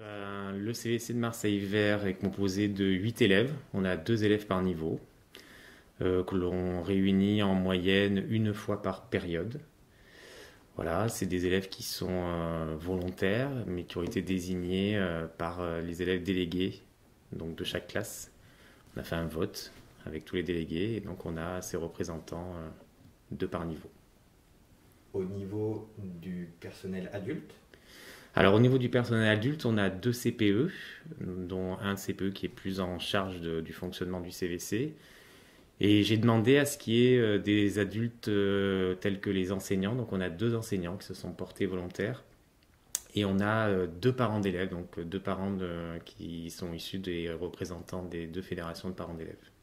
Le CVC de Marseille Vert est composé de 8 élèves. On a 2 élèves par niveau, que l'on réunit en moyenne une fois par période. Voilà, c'est des élèves qui sont volontaires, mais qui ont été désignés par les élèves délégués donc de chaque classe. On a fait un vote avec tous les délégués, et donc on a ces représentants, 2 par niveau. Au niveau du personnel adulte, Alors au niveau du personnel adulte, on a 2 CPE, dont un CPE qui est plus en charge du fonctionnement du CVC. Et j'ai demandé à ce qu'il y ait des adultes tels que les enseignants. Donc on a 2 enseignants qui se sont portés volontaires. Et on a 2 parents d'élèves, donc 2 parents qui sont issus des représentants des 2 fédérations de parents d'élèves.